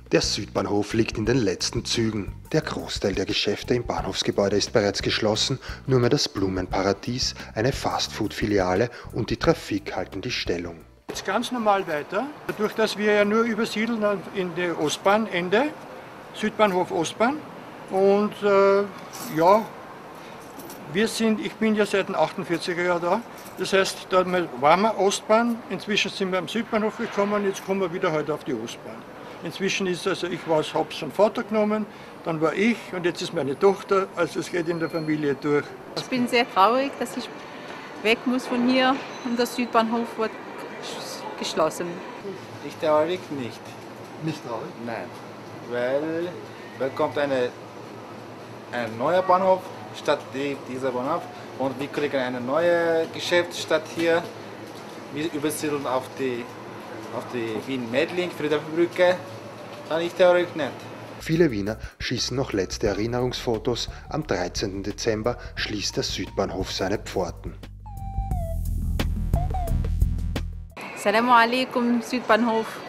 Der Südbahnhof liegt in den letzten Zügen. Der Großteil der Geschäfte im Bahnhofsgebäude ist bereits geschlossen, nur mehr das Blumenparadies, eine Fastfood-Filiale und die Trafik halten die Stellung. Jetzt ganz normal weiter, dadurch, dass wir ja nur übersiedeln in die Ostbahnende, Südbahnhof Ostbahn. Und ja, ich bin ja seit den 48er Jahren da. Das heißt, da waren wir Ostbahn, inzwischen sind wir am Südbahnhof gekommen, jetzt kommen wir wieder heute auf die Ostbahn. Inzwischen ist also, ich habe es von Vater genommen, dann war ich und jetzt ist meine Tochter, also es geht in der Familie durch. Ich bin sehr traurig, dass ich weg muss von hier und der Südbahnhof wird geschlossen. Ich traurig nicht. Nicht traurig? Nein, weil kommt ein neuer Bahnhof statt dieser Bahnhof und wir kriegen ein neues Geschäft statt hier. Wir übersiedeln auf die Wien-Medling, Friedrichsbrücke, dann ich traurig nicht. Viele Wiener schießen noch letzte Erinnerungsfotos. Am 13. Dezember schließt der Südbahnhof seine Pforten. Assalamu alaikum, Südbahnhof.